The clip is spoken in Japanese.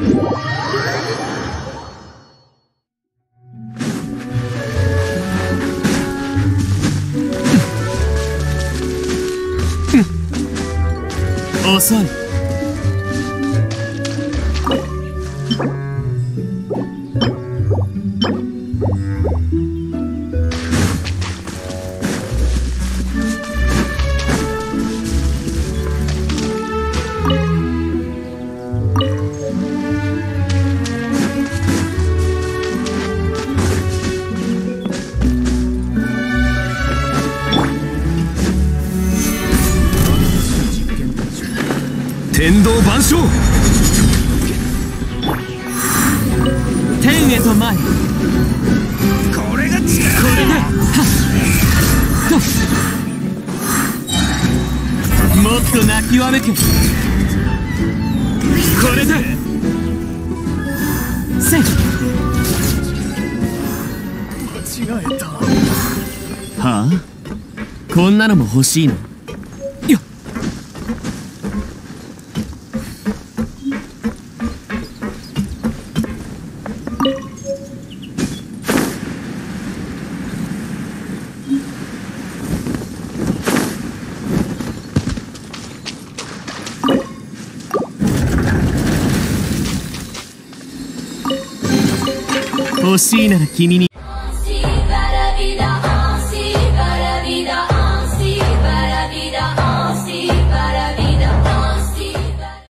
遅い。天道万象。天へと参る。これが力だ。これでもっと泣きわめけ。これでせい。間違えた。はあ、こんなのも欲しいの？よっ。欲しいなら君に